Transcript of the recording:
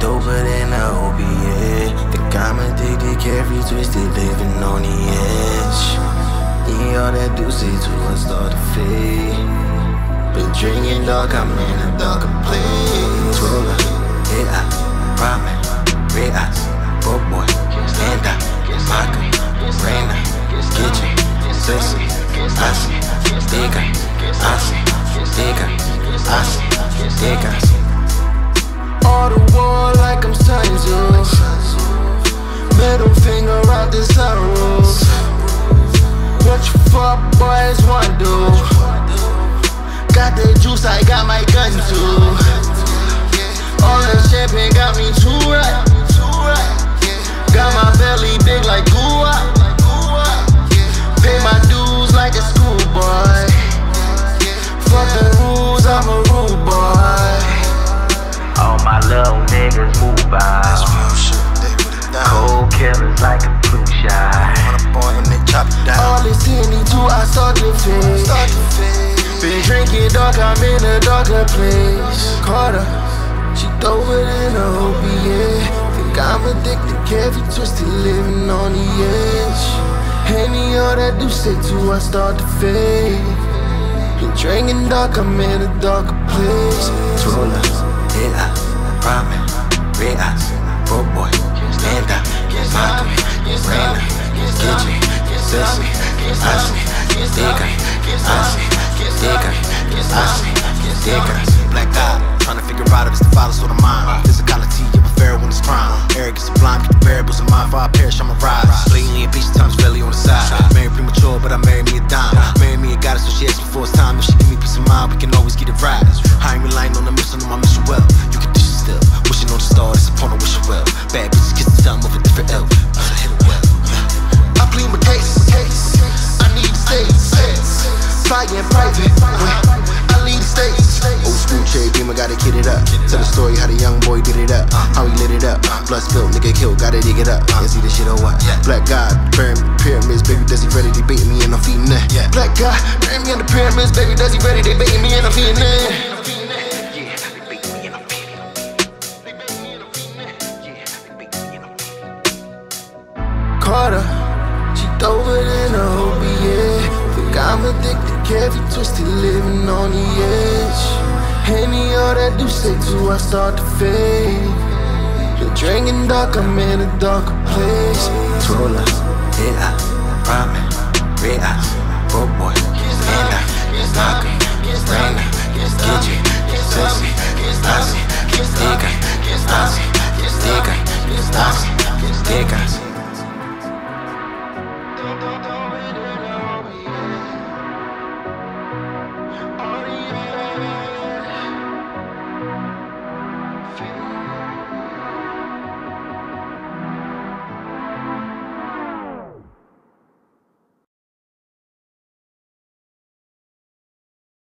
doper than a opiate. Think I'm addicted, carefree, twisted, living on the edge. Yeah, all that do say to us start to fade. Been drinking dark, I'm in a darker place. Roller, hit up, ramen, red eyes, broke boy, stand up, Maka, Raina, kitchen, sissy, assy, digga, assy, digga, assy, digga. All the war like I'm Sanju. Middle finger out the sunroof. What you fuck boys want to do? Got the juice, I got my gun too. All that champagne got me too right. Got my belly big like Gua. Pay my dues like a schoolboy. Fuck the rules, I'm a rude boy. All my little niggas move by. Cold killers like a flu shot. All this Henny too, I start to fade. Been drinking dark, I'm in a darker place. Caught her, she doper than a opiate. Think I'm addicted, carefree, twisted, living on the edge. Henny, all that do say too, I start to fade. Been drinking dark, I'm in a darker place. Roller, hit up, ramen, red eyes, broke boy, stand up, Maka, Raina, kitchen, sissy, assy, digga, assy, digga, assy, digga. Black God, trying to figure out if it's the father's or the mind. Physicality of a pharaoh when it's crime. Arrogance sublime, keep the variables in mind. For I perish, I'ma rise. Blatantly impatient, times belly on the side. Married premature, but I married me a dime. Married me a goddess, so she asked before it's time. If she give me peace of mind, we can always get it right. I ain't relying on the mission, on my mission well. You can dish it still, wishing on the star, this upon her wish it well. Bad bitches kiss the time of a different elf. I hit it well. I plead my case. I need the states. Fly in private. I lead the states. Old school cherry beamer, gotta kid it up. Tell the story how the young boy did it up. How he lit it up. Blood spilled, nigga killed, gotta dig it up. You see this shit or what? Black God, pyramids, baby, does he ready? They baiting me and I'm feeding that. Black God, bury me in the pyramids, baby, does he ready? They baiting me and I'm feeding that. Caught her, she doper than a opiate. Think I'm addicted, carefree, twisted, living on the edge. Henny, all that do say too, I start to fade. Been drinking dark, I'm in a darker place. Roller, hit up, ramen, red eyes, broke boy,